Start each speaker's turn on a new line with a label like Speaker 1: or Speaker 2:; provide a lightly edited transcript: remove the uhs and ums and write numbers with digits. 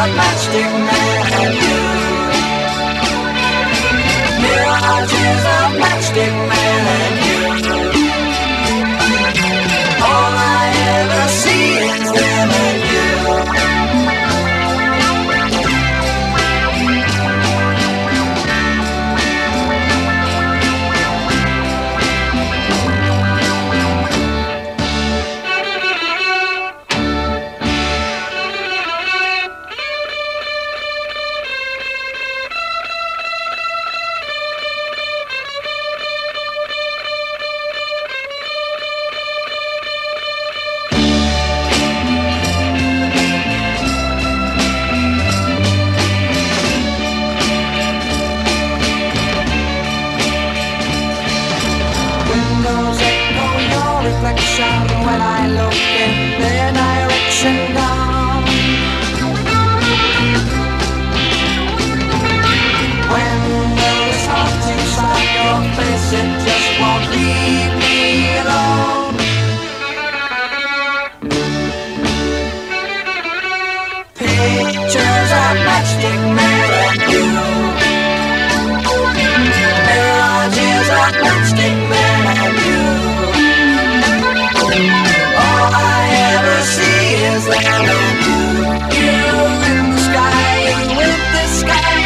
Speaker 1: Matchstick Men and you. Mirages of Matchstick Men and you. All I ever see is them and you. When I look in their direction down, when there's heart inside your face, it just won't leave me alone. Pictures of Matchstick Men and you. Mirages of Matchstick Men and you. All I ever see is them and you. You in the sky, with the sky